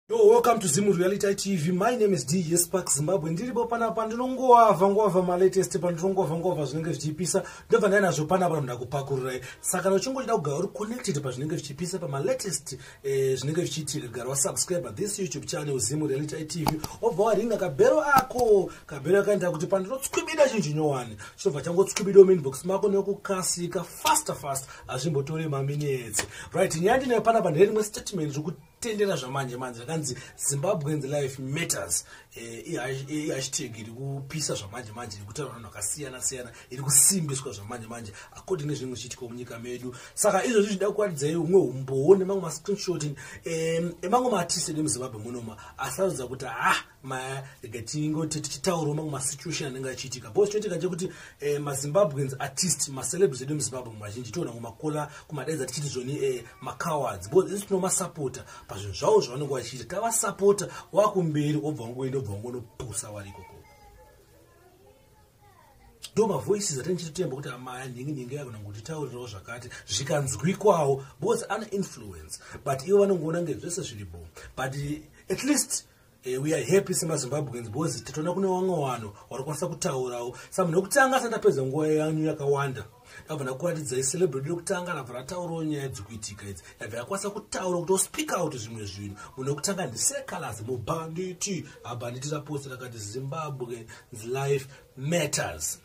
Yo, welcome to Zimu Reality TV. My name is DJ Spark Zimbabwe. Ndiripo panapa ndinongova ma latest pandinongova zvinenge zvichipisa. Ndobva ndana zvo panapa ndakupakururai. Saka uchingoda kugara uri connected pazvinenge zvichipisa pama latest zvinenge zvichiitika. Gara wasubscribe this YouTube channel Zimu Reality TV. Obva waringa kabero ako. Kabero akaenda kuti pandinotskwibida chinhu chinyowani. Chobva changotskwibida inbox mako nekukasika fast azvimbotore maminutes. Right, nyandi nepanapa nderimwe statement zvokuti tendera zvamanje rakanzi Zimbabweans life matters. Hashtag iri kupisa zvamanje iri kutaura vanhu vakasiyana iri kusimbiswa zvamanje according nezvimwe zvichiitika munyika medu. Saka izvozvi zvida kuwaridzai umwe umboo nemamwe mascreenshot emamwe maartist edu muZimbabwe munoma asarodza kuti tichitaurawo mamwe masituation anenge achiitika. Bose chinoitika chekuti maZimbabweans artist macelebrities edu muZimbabwe mazhinji toona kumakola kumadaiza tichiti zvoni macowards. Bose isi tinomasapota pazvinhu zvavo zvavanenge vachiita, tavasapota wakumberi obva wangonopusa warikoko. Ndo mavoices atinichitotemba kuti amaya nhingi yakona kuti taurirawo zvakati zvikanzwikwawo because ane influence, but ivo vanongoona ngezvese zviripo. But at least we are happy semaZimbabweans because titoona kune vamwe vanhu varikwanisa kutaurawo. Saka nokutanga asati apedza nguva yanyu yakawanda ndabva ndakuratidzai celebrity yokutanga ndabva rataurawo nyaya dzikuitika idzi, ndabva yakwanisa kutaura kuti speak out zvimwe zvinhu. Munhu wekutanga ndiSecondary mubanditi abanditi raposta rakati Zimbabweans life matters.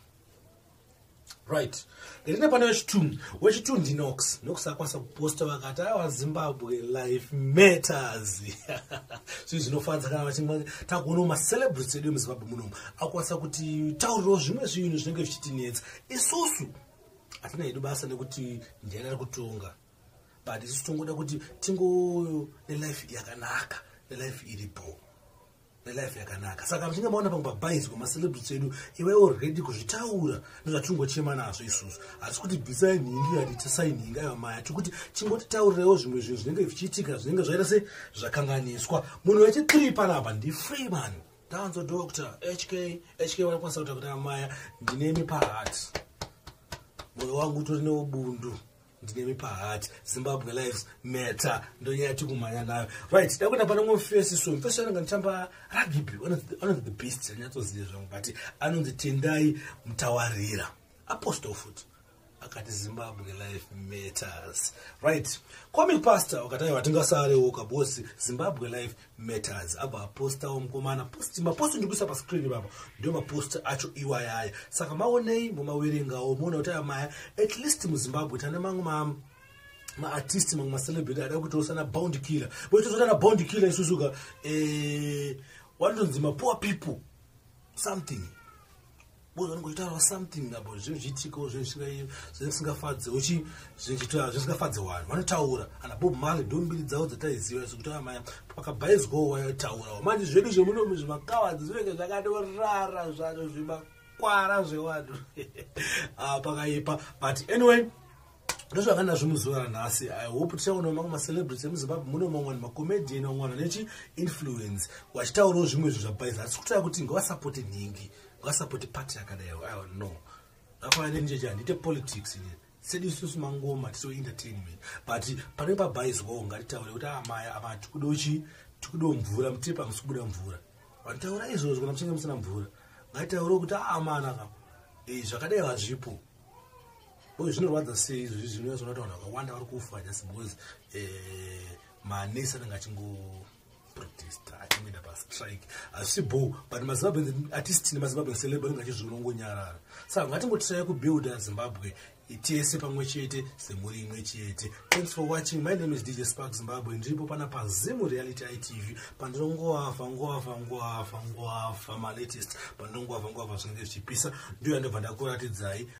Right, ndine pane wechitunhu ndinox akwanisa kuposta vakati aiwa Zimbabwe life matters. Zvinofadza kana vachimwe takuona macelebrities edu muZimbabwe munomu akwanisa kuti taurirawo zvimwe zvinhu zvinenge zvichitinetsa. Isusu hatina hedu basa nekuti ndiani kutonga, but isusu tongoda kuti tingo nelife yakanaka, nelife iripo, nelife yakanaka. Saka mchinge maona pamwe pabhaiziko macelebrities edu iwe already kuzvitaura ndozvatingochema nazvo isusu. Asi kuti bvisai nhingi hatitisai nhingi aiwa maya tikuti chingotaurirewo zvimwe zvinhu zvinenge zvichiitika zvinenge zvaita se zvakanganiswa. Munhu wechi3 panapa ndi Freeman Danzo Dr. HK wanokwanisa kutaura kuti amaya ndinemi pahati, moyo wangu utori neubundu, ndinemi pahati, Zimbabwe lives matter, ndonyaya yatikumhanya nayo. Right, ndakuenda pane umwe mufesi anenge anotamba rugby, one of the best anyatsoziva zvangu, but anonzi Tendai Mutawarira, apostle futi akati Zimbabwe life matters. Right, comic pastor wakati watingasarewo kabosi Zimbabwe life matters abva apostawo mukomana maposti ndikuisa pascreen baba ndio maposti acho iwayaya. Saka maonei mumawerengawo muona kuti amaya at least muZimbabwe tane mamwe maartist mamwe macelebrity ada kutosana bound killer boitozotana bound killer isusuka wanonzi poor people something bozo ngoitaura something about zvichitiko zvisingafadze zvisingafadze vanhu vanotaura ana Bob Marley ndombiri dzavo dzataiziva kuti amaya pakabhaizgo wayataurawo. Manje zvedu zvemunomu zvimakawadzi zvinenge zvakadorara zvacho zvimakwara zvevanhu pakaipa. But anyway, ndozvakanazvo muzuva ranhasi. I hope tichaona mamwe macelebrities emuZimbabwe muno mamwe macomedian vamwana nechi influence vachitaurawo zvimwe zvinhu zvabhaiza. Asi kutaura kuti ngavasapote nhingi, ngavasapote party yakadaiwo, I don't know. Afanire njeje handite politics here. Sedu isusu mangoma tiso entertainment. But pane pabhaizwawo ngatitaure kuti amaya apa tikudo mvura mutipa musikubuda mvura. Vantaura izvozvo kana muchinge musina mvura. Ngatitaure kuti amana kapa zvakadai hazvipo. Boy zvinorwadza sei izvi zvinoita vanhu vakawanda vari kufa just because manesi anenge achingo protesta achimenda pastrike. Hazvisi bo, but maZimbabwe artist nemaZimbabwe celebrity anenge achizvinongonyarara. Saka ngatimbotirai kubuilda Zimbabwe tese pamwe chete semuri imwe chete. Thanks for watching. My name is DJ Spark Zimbabwe. Ndiripo panapa Zimu Reality TV pandinongoafa ma latest pandinongoafa zvinenge zvichipisa ndio ndobva ndakuratidzai